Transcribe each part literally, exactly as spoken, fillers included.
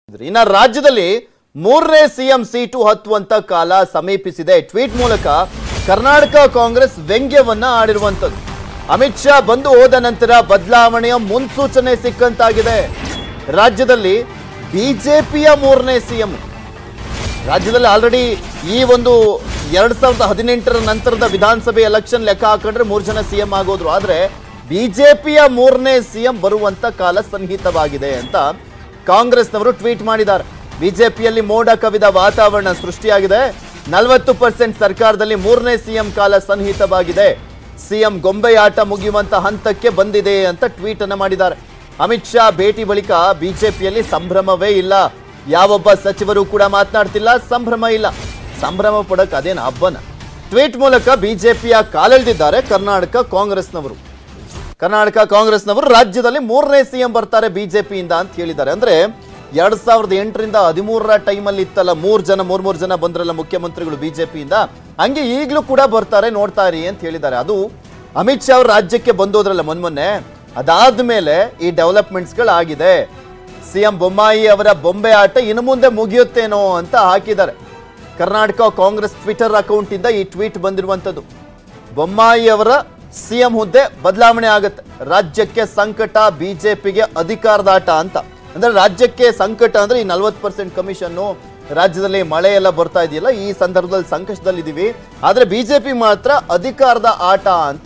ಇನ್ನ ರಾಜ್ಯದಲ್ಲಿ ಮೂರನೇ ಸಿಎಂ ಸೀಟು ಹತ್ತುವಂತ ಕಾಲ ಸಮೀಪಿಸಿದೆ. ಟ್ವೀಟ್ ಮೂಲಕ ಕರ್ನಾಟಕ ಕಾಂಗ್ರೆಸ್ ವ್ಯಂಗ್ಯವನ್ನ ಆಡಿರುವಂತದ್ದು. ಅಮಿತ್ ಶಾ ಬಂದು ಹೋದ ನಂತರ ಬದಲಾವಣೆಯ ಮುನ್ಸೂಚನೆ ಸಿಕ್ಕಂತಾಗಿದೆ. ರಾಜ್ಯದಲ್ಲಿ ಬಿಜೆಪಿಯ ಮೂರನೇ ಸಿಎಂ. ರಾಜ್ಯದಲ್ಲಿ ಆಲ್ರೆಡಿ ಈ ಒಂದು ಎರಡ್ ಸಾವಿರದ ಹದಿನೆಂಟರ ನಂತರದ ವಿಧಾನಸಭೆ ಎಲೆಕ್ಷನ್ ಲೆಕ್ಕ ಹಾಕೊಂಡ್ರೆ ಮೂರು ಜನ ಸಿಎಂ ಆಗೋದ್ರು. ಆದ್ರೆ ಬಿಜೆಪಿಯ ಮೂರನೇ ಸಿಎಂ ಬರುವಂತ ಕಾಲ ಸನ್ನಿಹಿತವಾಗಿದೆ ಅಂತ ಕಾಂಗ್ರೆಸ್ನವರು ಟ್ವೀಟ್ ಮಾಡಿದ್ದಾರೆ. ಬಿಜೆಪಿಯಲ್ಲಿ ಮೋಡ ಕವಿದ ವಾತಾವರಣ ಸೃಷ್ಟಿಯಾಗಿದೆ. ನಲವತ್ತು ಪರ್ಸೆಂಟ್ ಸರ್ಕಾರದಲ್ಲಿ ಮೂರನೇ ಸಿಎಂ ಕಾಲ ಸನ್ನಿಹಿತವಾಗಿದೆ. ಸಿಎಂ ಗೊಂಬೆಯಾಟ ಮುಗಿಯುವಂತ ಹಂತಕ್ಕೆ ಬಂದಿದೆ ಅಂತ ಟ್ವೀಟ್ ಅನ್ನು ಮಾಡಿದ್ದಾರೆ. ಅಮಿತ್ ಶಾ ಭೇಟಿ ಬಳಿಕ ಬಿಜೆಪಿಯಲ್ಲಿ ಸಂಭ್ರಮವೇ ಇಲ್ಲ. ಯಾವೊಬ್ಬ ಸಚಿವರು ಕೂಡ ಮಾತನಾಡ್ತಿಲ್ಲ, ಸಂಭ್ರಮ ಇಲ್ಲ. ಸಂಭ್ರಮ ಪಡಕ್ ಅದೇನು ಹಬ್ಬನ? ಟ್ವೀಟ್ ಮೂಲಕ ಬಿಜೆಪಿಯ ಕಾಲೆಳೆದಿದ್ದಾರೆ ಕರ್ನಾಟಕ ಕಾಂಗ್ರೆಸ್ನವರು. ಕರ್ನಾಟಕ ಕಾಂಗ್ರೆಸ್ನವರು ರಾಜ್ಯದಲ್ಲಿ ಮೂರನೇ ಸಿಎಂ ಬರ್ತಾರೆ ಬಿಜೆಪಿಯಿಂದ ಅಂತ ಹೇಳಿದ್ದಾರೆ. ಅಂದ್ರೆ ಎರಡ್ ಸಾವಿರದ ಎಂಟರಿಂದ ಹದಿಮೂರರ ಟೈಮಲ್ಲಿ ಇತ್ತಲ್ಲ, ಮೂರ್ ಜನ ಮೂರ್ ಮೂರ್ ಜನ ಬಂದ್ರಲ್ಲ ಮುಖ್ಯಮಂತ್ರಿಗಳು ಬಿಜೆಪಿಯಿಂದ, ಹಂಗೆ ಈಗಲೂ ಕೂಡ ಬರ್ತಾರೆ, ನೋಡ್ತಾ ಇರಿ ಅಂತ ಹೇಳಿದ್ದಾರೆ. ಅದು ಅಮಿತ್ ಶಾ ಅವರು ರಾಜ್ಯಕ್ಕೆ ಬಂದೋದ್ರಲ್ಲ ಮೊನ್ನೆ, ಅದಾದ್ಮೇಲೆ ಈ ಡೆವಲಪ್ಮೆಂಟ್ಸ್ ಗಳಾಗಿದೆ. ಸಿಎಂ ಬೊಮ್ಮಾಯಿ ಅವರ ಬೊಂಬೆ ಆಟ ಇನ್ನು ಮುಂದೆ ಮುಗಿಯುತ್ತೇನೋ ಅಂತ ಹಾಕಿದ್ದಾರೆ. ಕರ್ನಾಟಕ ಕಾಂಗ್ರೆಸ್ ಟ್ವಿಟರ್ ಅಕೌಂಟ್ ಇಂದ ಈ ಟ್ವೀಟ್ ಬಂದಿರುವಂತದ್ದು. ಬೊಮ್ಮಾಯಿ ಅವರ ಸಿಎಂ ಹುದ್ದೆ ಬದಲಾವಣೆ ಆಗುತ್ತೆ. ರಾಜ್ಯಕ್ಕೆ ಸಂಕಟ, ಬಿಜೆಪಿಗೆ ಅಧಿಕಾರದ ಆಟ ಅಂತ. ಅಂದ್ರೆ ರಾಜ್ಯಕ್ಕೆ ಸಂಕಟ ಅಂದ್ರೆ ಈ ನಲ್ವತ್ತು ಪರ್ಸೆಂಟ್ ಕಮಿಷನ್, ರಾಜ್ಯದಲ್ಲಿ ಮಳೆ ಎಲ್ಲ ಬರ್ತಾ ಇದೆಯಲ್ಲ, ಈ ಸಂದರ್ಭದಲ್ಲಿ ಸಂಕಷ್ಟದಲ್ಲಿ ಇದೀವಿ. ಆದ್ರೆ ಬಿಜೆಪಿ ಮಾತ್ರ ಅಧಿಕಾರದ ಆಟ ಅಂತ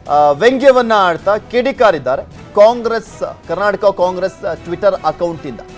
ವ್ಯಂಗ್ಯವನ್ನ ಆಡ್ತಾ ಕಿಡಿಕಾರಿದ್ದಾರೆ ಕಾಂಗ್ರೆಸ್, ಕರ್ನಾಟಕ ಕಾಂಗ್ರೆಸ್ ಟ್ವಿಟರ್ ಅಕೌಂಟ್ ಇಂದ.